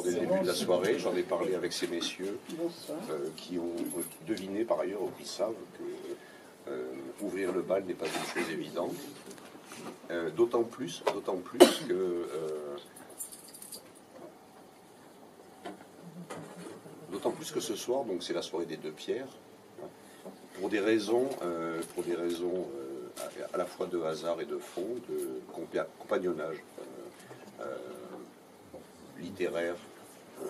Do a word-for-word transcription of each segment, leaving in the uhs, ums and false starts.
dès le début de la soirée. J'en ai parlé avec ces messieurs euh, qui ont deviné par ailleurs ou qui savent que euh, ouvrir le bal n'est pas une chose évidente. Euh, d'autant plus, d'autant plus que euh, d'autant plus que ce soir, donc c'est la soirée des deux pierres, pour des raisons, euh, pour des raisons euh, à, à la fois de hasard et de fond, de compa compagnonnage euh, euh, littéraire euh,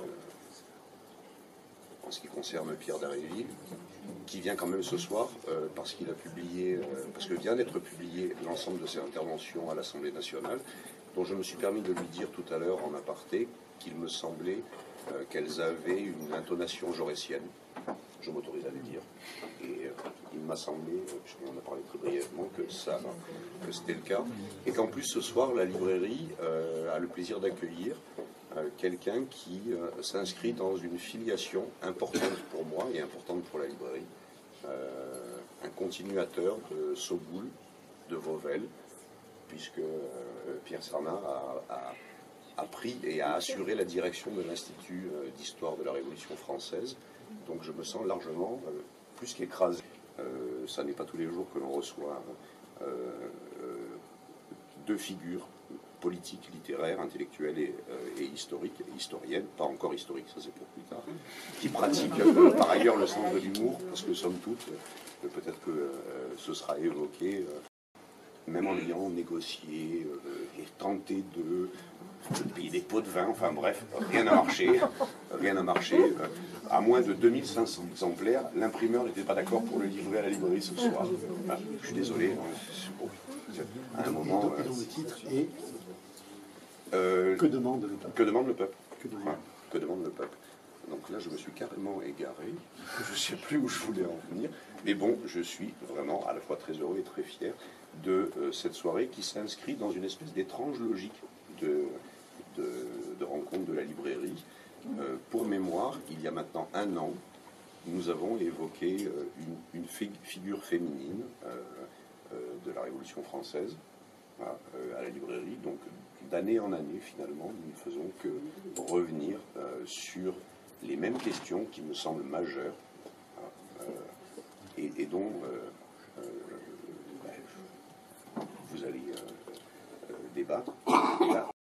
en ce qui concerne Pierre Dharréville, qui vient quand même ce soir euh, parce qu'il a publié, euh, parce que vient d'être publié l'ensemble de ses interventions à l'Assemblée nationale, dont je me suis permis de lui dire tout à l'heure en aparté qu'il me semblait euh, qu'elles avaient une intonation jaurétienne. Je m'autorise à le dire. Et euh, il m'a semblé, puisqu'on en a parlé très brièvement, que ça, que c'était le cas. Et qu'en plus, ce soir, la librairie euh, a le plaisir d'accueillir euh, quelqu'un qui euh, s'inscrit dans une filiation importante pour moi et importante pour la librairie. Euh, un continuateur de Soboul, de Vauvel, puisque euh, Pierre Sarnat a, a, a pris et a assuré la direction de l'Institut euh, d'histoire de la Révolution française. Donc je me sens largement euh, plus qu'écrasé. Euh, ça n'est pas tous les jours que l'on reçoit euh, euh, deux figures politiques, littéraires, intellectuelles et, euh, et historiques, et historiennes, pas encore historiques, ça c'est pour plus tard, qui pratiquent euh, par ailleurs le sens de l'humour, parce que somme toute, euh, peut-être que euh, ce sera évoqué, euh, même en ayant négocié euh, et tenté de, de payer des pots de vin, enfin bref, rien n'a marché, rien n'a marché. Euh, à moins de deux mille cinq cents exemplaires, l'imprimeur n'était pas d'accord pour le livrer à la librairie ce soir. Enfin, je suis désolé, bon, à un moment... Euh, le titre est euh, Que demande le peuple. Que demande le peuple. Que demande, Enfin, que demande le peuple. Donc là, je me suis carrément égaré. Je ne sais plus où je voulais en venir. Mais bon, je suis vraiment à la fois très heureux et très fier de euh, cette soirée qui s'inscrit dans une espèce d'étrange logique de, de, de rencontre de la librairie. Euh, pour mémoire, il y a maintenant un an, nous avons évoqué euh, une, une fig figure féminine euh, euh, de la Révolution française à, euh, à la librairie. Donc, d'année en année, finalement, nous ne faisons que revenir euh, sur les mêmes questions qui me semblent majeures euh, et, et dont euh, euh, vous allez euh, euh, débattre. Là,